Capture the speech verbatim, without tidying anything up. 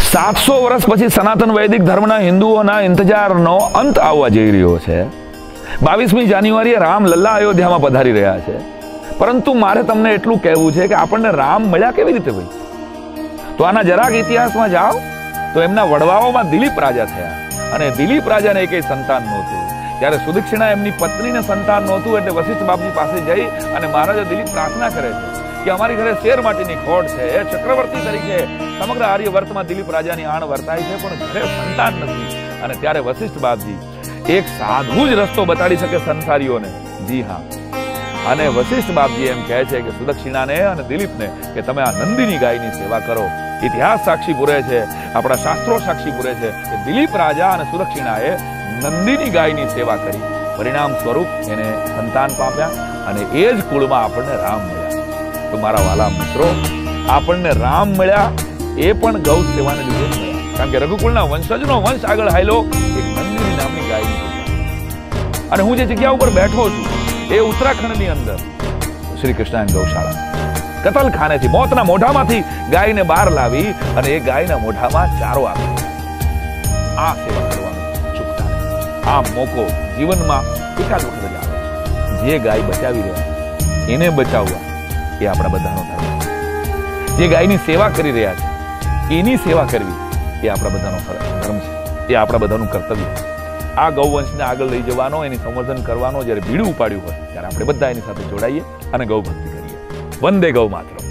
સાતસો વર્ષ પછી સનાતન વૈદિક ધર્મના હિન્દુઓના ઇંતજારનો અંત આવવા જઈ રહ્યો છે. બાવીસમી જાન્યુઆરીએ રામ લલ્લા અયોધ્યામાં પધારી રહ્યા છે. પરંતુ મારે તમને એટલું કહેવું છે કે આપણને રામ મળ્યા કેવી રીતે ભાઈ? તો આના જરાક ઇતિહાસમાં જાઓ તો એમના વડવાઓમાં દિલીપ રાજા થયા અને દિલીપ રાજાને એકેય સંતાન નહોતું. ત્યારે સુદક્ષિણા એમની પત્નીને સંતાન નહોતું એટલે વશિષ્ઠ બાપજી પાસે જઈ અને મહારાજા દિલીપ પ્રાર્થના કરે છે કે અમારી ઘરે શેર માટીની ખોટ છે, એ ચક્રવર્તી તરીકે સમગ્ર આર્યવર્તમાં દિલીપ રાજાની આણ વર્તાય છે, પણ ઘરે સંતાન નથી. અને ત્યારે વશિષ્ઠ બાપજી એક સાધુ જ રસ્તો બતાડી શકે સંસારીઓને. જી હા, અને વશિષ્ઠ બાપજી એમ કહે છે કે સુદક્ષિણાને અને દિલીપને કે તમે આ નંદીની ગાયની સેવા કરો. ઇતિહાસ સાક્ષી પૂરે છે, આપણા શાસ્ત્રો સાક્ષી પૂરે છે કે દિલીપ રાજા અને સુદક્ષિણાએ નંદીની ગાયની સેવા કરી. પરિણામ સ્વરૂપ એને સંતાન પામ્યા અને એ જ કુળમાં આપણને રામ મળ્યા. તો મારા વાલા મિત્રો, આપણને રામ મળ્યા એ પણ ગૌ સેવાને લીધે મળ્યા, કારણ કે રઘુકુળના વંશજનો વંશ આગળ હાલ્યો એક નંદિની નામની ગાયની. અને હું જે જગ્યા ઉપર બેઠો છું એ ઉત્તરાખંડની અંદર શ્રી કૃષ્ણ ગૌશાળા કતલખાનેથી મોતના મોઢામાંથી ગાયને બહાર લાવી અને એ ગાયના મોઢામાં ચારો આપ્યો. આ સેવા કરવાનું ચૂકતા નહીં. આ મોકો જીવનમાં એકાદ વખત જ આવે. જે ગાય બચાવી રહ્યા એને બચાવવા એ આપણા બધાનો ધર્મ છે. જે ગાયની સેવા કરી રહ્યા છે એની સેવા કરવી એ આપણા બધાનો ધર્મ છે, એ આપણા બધાનું કર્તવ્ય છે. આ ગૌવંશને આગળ લઈ જવાનો, એની સંવર્ધન કરવાનો જ્યારે બીડું ઉપાડ્યું હોય ત્યારે આપણે બધા એની સાથે જોડાઈએ અને ગૌ ભક્તિ કરીએ. વંદે ગૌ માતરમ.